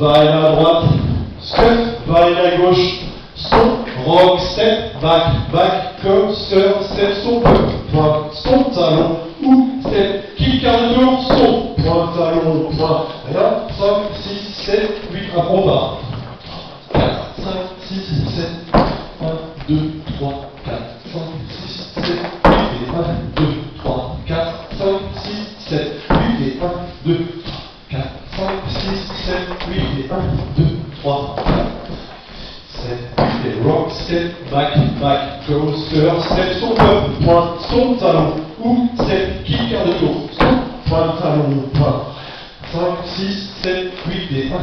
va à droite, step, va à gauche, stop, rock, step, back, coaster, step, stop, point, stop, talon, ou, step, kick, quart de tour, stop, point, talon, point, rien, 5, 6, 7, 8, après on part. 4, 5, 6, 7, 1, 2, 3, 4, 5, 6, 7, 8, et 1, 2, 3, 4, 5, 6, 7, 8, et 1, 2, 4, 5, 6, 7, 8, et 1, 2, 3, 4, 7, 8, et rock, step, back, coaster, step, stop, point, stop, talon, ou, step, kick, quart de tour, stop, point, talon, point, 5, 6, 7, 8, et 1,